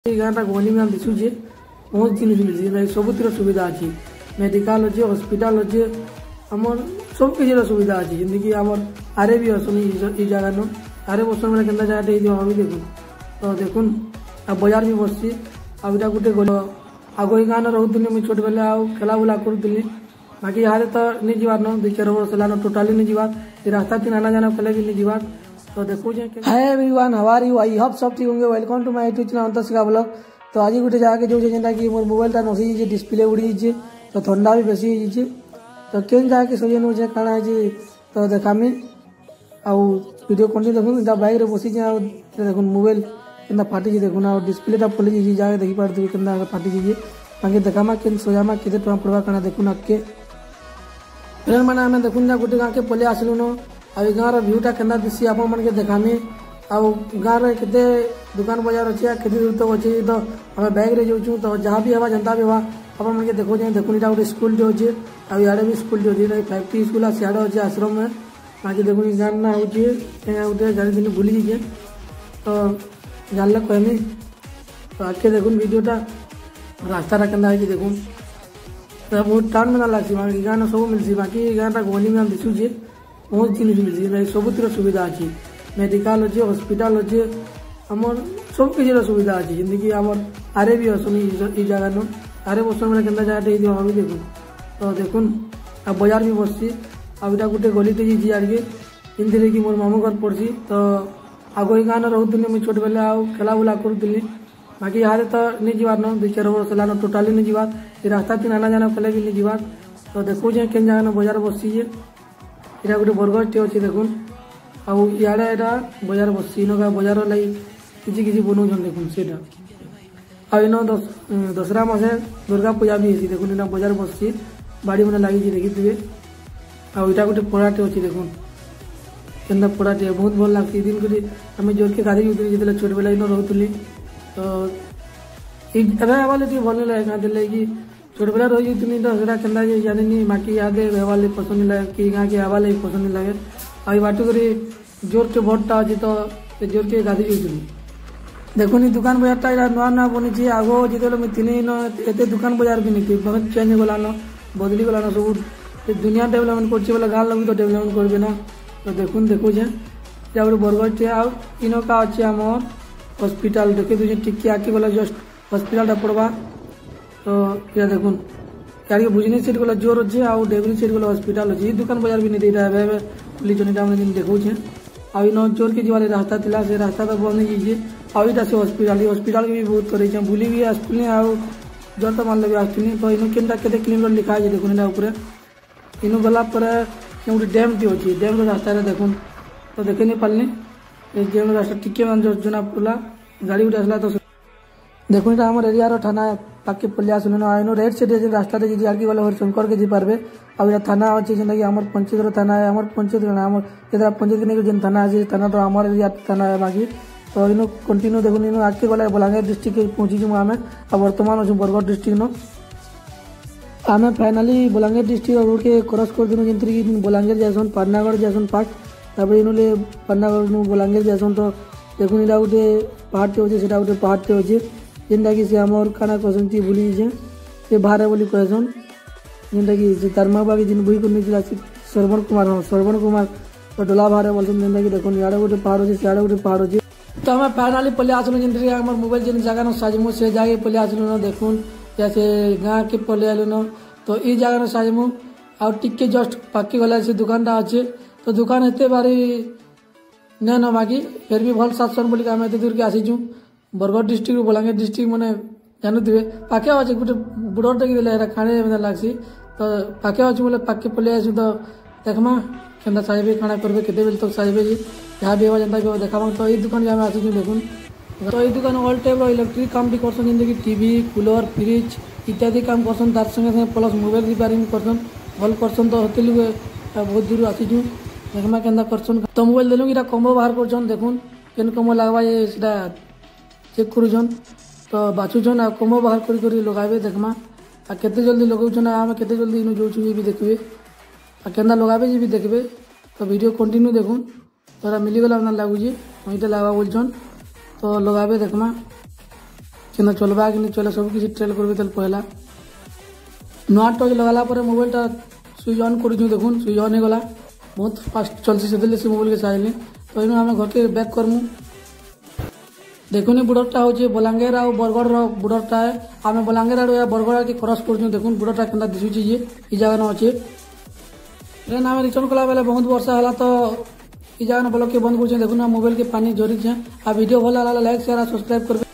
गाँटा गहली में दिशुचे बहुत जिन मिलती सबुतिर सुविधा अच्छी मेडिकल अच्छे हॉस्पिटल अच्छे आमर सब किसी सुविधा अच्छी जमीक आम आरे भी असन ये जगह न आरे बसन मैंने के जगह भी देखुन तो देखुन आ बाजार भी बस आटा गोटे गल आग ये गाँव रोनी मुझे छोट बेले खेला बुला करूली बाकी यहाँ तो नहीं जीवार न 2-4 वर्ष है टोटाली नहीं जीवार रास्ता तीन आना जाना पहले भी नहीं जीवार तो देखो hi everyone how are you I hope सब ठीक होंगे welcome to my YouTube channel अंतशिका ब्लॉग तो आज गोटे जगह जो जेनटा कि मोर मोबाइलटा नसी डिस्प्ले उड़ी जाइए तो ठंडा भी बेसी हो तो केन जगह सजे नौचे काଣା है तो देखामी आउ वीडियो कंटिन्यू देखुन बाइक रे बसी देखुन मोबाइल के फाटी देखुन आ डिस्प्लेटा फुली जाइए जगह देखी पार्थे के फाटी जाइए बाकी देखामा के सजामा केते टका पड़वा काଣା देखुन आके फ्रेंड मैंने आम देखुन गोटे गाँव के पलि आसलु न आ गाँव भ्यूटा के दिशी आप देखामी आउ गाँव में केते दुकान बजार अच्छे केते दूर तक अच्छे तो आम बैग रे जाऊँ तो जहाँ भी हवा जनता भी हवा आप देखो देखुन यहाँ गोटे स्कूल जो अच्छे आड़े भी स्कूल जो अच्छे 5टी स्कूल सियाड़े अच्छे आश्रम में बाकी देखुन गाँव ना हो गोटे जानी दिन भूली जाइए तो जानले कहमी तो आके देखुन वीडियोटा रास्ता के देखुन तो बहुत टाण में ना लगे बाकी गाँव सब मिलती बाकी गाँटा गहली में दिशुचे बहुत जिन मिलती सबुतिर सुविधा अच्छी मेडिकल अच्छे हॉस्पिटल अच्छे आमर सब किसी सुविधा अच्छी जमीक आम आरे भी असन ये जगह न आरे बसन मैंने के जगह भी देखुन तो देखुन आ बाजार भी बस आटा गोटे गलीटे जाइए इनते कि मोर मामू घर पड़ी तो आग ये गाँव रोनी मुझे छोट बेले खेला बुला करूली बाकी यहाँ तो नहीं जीवार न 2-4 वर्ष है टोटाली नहीं जीवार रास्ता तीन आना जाना पहले भी नहीं जीवार तो देखो के जगह न बाजार बस यहाँ गोटे बरगछटे अच्छे देखुन आड़े यहाँ बाजार बस बाजार लगी किसी बनाऊन देखुन से इन दशहरा मासे दुर्गा पूजा भी है देखुन यहाँ बाजार बस बाड़ी मैंने लगी देखी आईटा गोटे पड़ाटे अच्छे देखुन के पड़ाटे बहुत भल लगे दिन कर आम जोर के गाधी जो छोट बेला इन रोली तो ये भल लगे क्या कि छोट बेला रही तो के जानी बाकी यादे व्यवहार पसंद नहीं लगे कि गाँव के आवा लगे पसंद नहीं लगे आई बाटू कर जोर के भट्टा अच्छे तो जोर के गाधी जाऊँ देखुन दुकान बाजारटा यहाँ नुआ नुआ बनी आगो जो मुझे तीन एत दुकान बाजार भी नहीं थी बहुत चेंज होगलान बदली गलान सब दुनिया डेवलपमेंट कर गाँव लगे तो डेवलपमेंट करेंगे ना तो देखुन देखो यहाँ गोटे बरगछटे आनका अच्छे आम हॉस्पिटल देखे दूसरे टिके आके गला जस्ट हॉस्पिटलटा पड़वा तो या देखुन यार भुजनी सीट गला जोर अच्छे आउ डेवरी सीट गला हॉस्पिटल अच्छे दुकान बाजार भी नहीं देता पुलिस देखो आ इन जोर के जीवार रास्ता था से रास्ता तो बंद हो जाइए से हॉस्पिटल के भी बहुत करे बुली भी आसुनी आउ जर तो मानले भी आसुनी तो इन के किलोमीटर लिखा है देखुन यहाँ इन गला गोटे डैम टी अच्छे डैम रास्ता देखुन तो देखे नहीं पार्नी डैम रास्ता टिके जना पड़ा गाड़ी गोटे आसला तो देखुन आम एरिया थाना पाके पलि आसुन इन रेड साइड रास्ता आगे गले हरिशंकर के जापारे आ थाना अच्छे जेनटा कि आम पंचायत थाना है आम पंचायत आम पंचायत नहीं जेन थाना अच्छे थाना तो आम एरिया थाना है बाकी तो इन कंटिन्यू देखुन इन आगे गले बलांगीर डिस्ट्रिक्ट पहुँची आम आ बर्तमान अच्छे बरगढ़ डिस्ट्रिक्ट न आम फाइनाली बलांगीर डिस्ट्रिक्ट रोड के क्रॉस कर दिन जमी कि बलांगीर जासन पाटनागढ़ जासन पार्ट तापर इनले पाटनागढ़ बलांगीर जासन तो देखुन यहाँ गोटे पहाड़टे अच्छे से गोटे पहाड़टे अच्छे जेनटा कि आमर काना कहसन ती भूली जाए से बाहर बोली कहसन जेनटा कि तार माँ बाप जिन बुई कर श्रवण कुमार तो डोला बाहर बोलसन जेनटा कि देखुन इे गोटे पहाड़ अच्छे सियाड़े गोटे पहाड़ अच्छे तो आम फाइनाली पलि आसलु जेनटा कि आम मोबाइल जेन जगह न साजमु से जगह पलि आसलु न देखुन जैसे गाँव के पलि आलु न तो ये जगह न साजमु आउ टिके जस्ट पाके गला से दुकानटा अच्छे तो दुकान एते बारी नहीं न बाकी फिर भी भल सातसन बोलिक आम एत दूर के आसीचु बरगढ़ डिस्ट्रिक्ट बलांगीर डिस्ट्रिक्ट मैंने जानूे पाखे अच्छे गोटे बुढ़टे कि खाने लग्सी तो पाखे अच्छे बोले पाके पलि आसु तो देखमा के साजे खाना करेंगे केते बेल तक साजे जहाँ भी जनता भी देखा तो ये दुकान आम आसुँ देखुन तो ये दुकान ऑल टाइप इलेक्ट्रिक काम भी करसन जमीक टीवी कूलर फ्रिज इत्यादि काम करसन तार संगे संगे प्लस मोबाइल रिपेयरिंग करसन भल करसन तो होते बहुत दूर आसीचु देखमा के करसन तो मोबाइल देलु कि कम्बो बाहर कर देखुन केन कम्बो लगवा ये चेक करुन तो बाछुन आ कम्बो बाहर कर लगाबे देखमा आ केते जल्दी लगाउछन आम केते जल्दी इन जाऊँ ये भी देखबे आ केन्दा लगाबे ये भी देखबे तो वीडियो कंटिन्यू देखुन तोरा मिलीगला लगुचे वहीटा लगा बोलछन तो लगाबे देखमा केना चलबा कि नहीं चले सब किसी ट्रेल करबे तले पहला नुआ टच लगाला पर मोबाइलटा स्विच ऑन कर देखुन स्विच ऑन हो गला बहुत फास्ट चलसी से मोबाइल के साइले तो इन आम घर के बैक करमु देखुनी बुडरटा हूँ बलांगीर आ बरगढ़ बुडरटा है आम बलांगीर आड़ या बरगढ़ के क्रॉस कर देखुन बुडरटा के दिशुची ये जगह अच्छे ट्रेन आम रिटर्न कला बेले बहुत वर्षा है तो ये जगह ब्लॉक के बंद कर देखुन मोबाइल के पानी झरी आ वीडियो भल लाइक शेयर सब्सक्राइब कर।